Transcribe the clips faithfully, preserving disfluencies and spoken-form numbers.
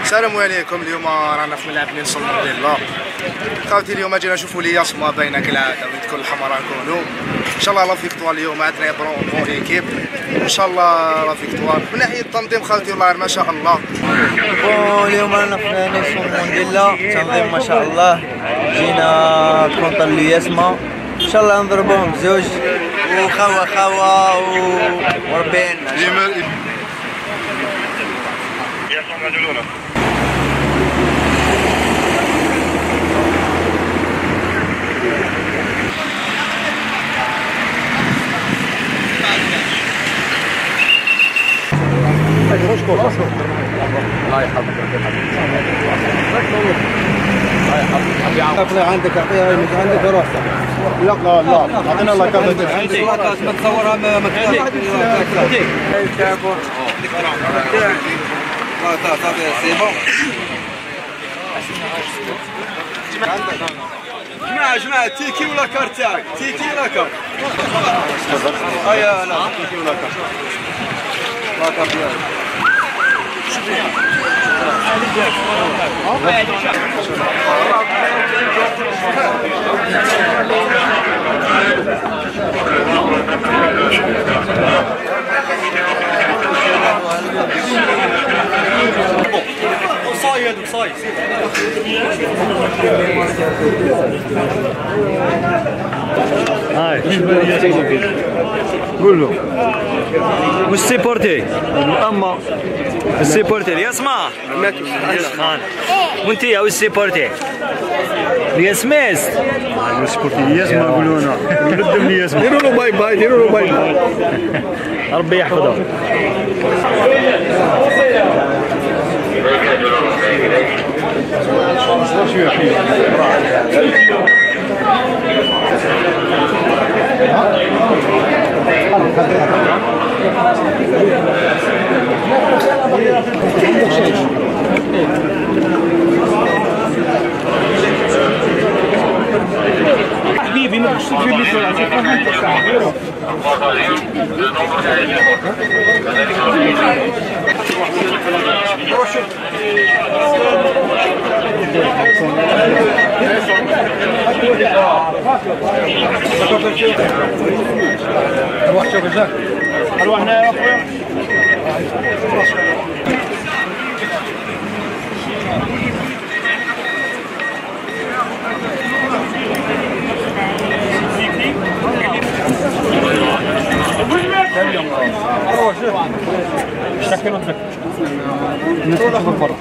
السلام عليكم. اليوم رانا في ملعب نيلسون مانديلا. خاوتي اليوم جينا نشوفوا لي ياسما باينه كالعاده ويدكل الحمراء نكونوا ان شاء الله لا فيكتوار. اليوم عندنا برون بون ايكيب ان شاء الله لا فيكتوار. من ناحيه التنظيم خاوتي والله ما شاء الله. بون اليوم رانا في نيلسون مانديلا، تنظيم ما شاء الله. جينا كونطر لي ياسما ان شاء الله نضربوهم بزوج وخوا خوا وربي يعيننا. الله يحفظك الله عندك اعطيها عندك راسك. لا لا لا اعطينا الله كافة عندي ما تصورها ما ما جماعة جماعة تيكي ولا كارت تاعك؟ تيكي ولا كارت؟ ايا لا تيكي ولا كارت؟ لا كارت صايد وصايد هاي قول له وش سيبورتي اما السيبورتي يسمع خان وانت يا وش سيبورتي يسميس السيبورتي يسمع يقولوا لنا ولدهم لي يسمع ديروا له باي باي ديروا له باي باي ربي يحفظه. حبيبي ما تجيب لي سرعه. روح شوف الجاك اروح هنا يا اخويا. روح شوف شكل وتذكر نروح بالبر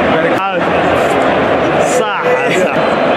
صح صح.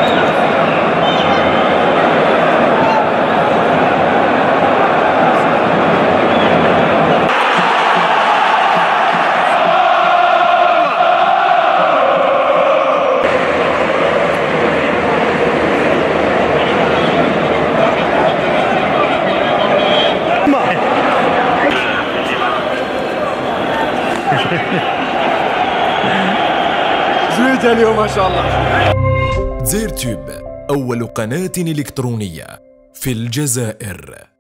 زويته اليوم ما شاء الله. زير تيوب، أول قناة إلكترونية في الجزائر.